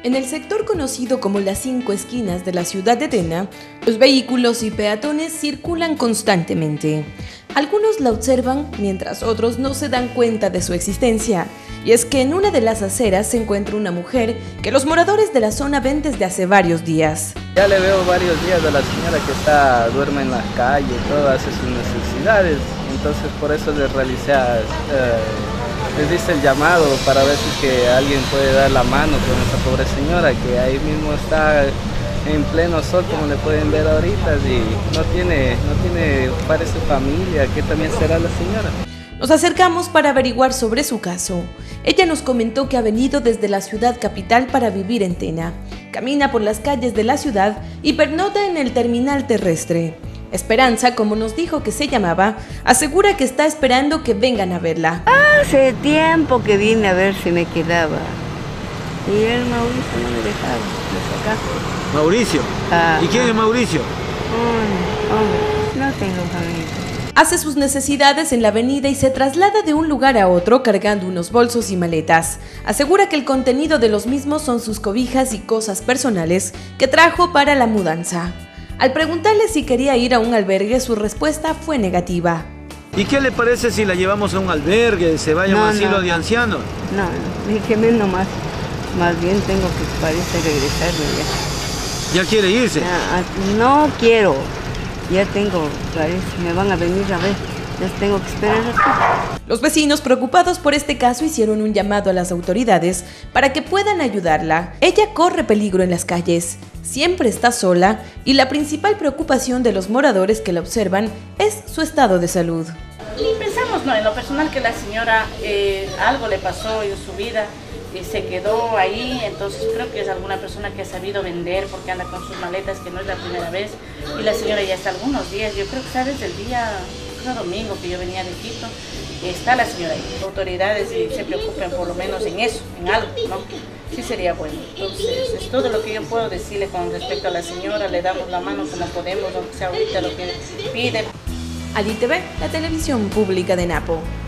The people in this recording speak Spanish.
En el sector conocido como las 5 esquinas de la ciudad de Tena, los vehículos y peatones circulan constantemente. Algunos la observan, mientras otros no se dan cuenta de su existencia. Y es que en una de las aceras se encuentra una mujer que los moradores de la zona ven desde hace varios días. Ya le veo varios días a la señora que duerme en la calle, todo hace sus necesidades. Entonces por eso les hice el llamado para ver si que alguien puede dar la mano con esa pobre señora que ahí mismo está en pleno sol, como le pueden ver ahorita, y no tiene, parece familia. ¿Qué también será la señora? Nos acercamos para averiguar sobre su caso. Ella nos comentó que ha venido desde la ciudad capital para vivir en Tena. Camina por las calles de la ciudad y pernocta en el terminal terrestre. Esperanza, como nos dijo que se llamaba, asegura que está esperando que vengan a verla. Hace tiempo que vine a ver si me quedaba. Y el Mauricio no me dejaba, me sacaba. ¿Mauricio? ¿Y quién es Mauricio? Hombre, no tengo familia. Hace sus necesidades en la avenida y se traslada de un lugar a otro cargando unos bolsos y maletas. Asegura que el contenido de los mismos son sus cobijas y cosas personales que trajo para la mudanza. Al preguntarle si quería ir a un albergue, su respuesta fue negativa. ¿Y qué le parece si la llevamos a un albergue, se vaya a un asilo de ancianos? No, déjeme nomás. Más bien tengo que, parece, regresarme ya. ¿Ya quiere irse? No quiero. Ya tengo, parece, me van a venir a ver. Les tengo que esperar aquí. Los vecinos, preocupados por este caso, hicieron un llamado a las autoridades para que puedan ayudarla. Ella corre peligro en las calles, siempre está sola y la principal preocupación de los moradores que la observan es su estado de salud. Y pensamos, en lo personal, que la señora algo le pasó en su vida y se quedó ahí, entonces creo que es alguna persona que ha sabido vender porque anda con sus maletas, que no es la primera vez, y la señora ya está algunos días, yo creo que sabes el día domingo que yo venía de Quito, está la señora ahí. Las autoridades se preocupen por lo menos en eso, en algo, ¿no? Sí sería bueno. Entonces, es todo lo que yo puedo decirle con respecto a la señora, le damos la mano como podemos, aunque sea ahorita lo que pide. Ali TV, la televisión pública de Napo.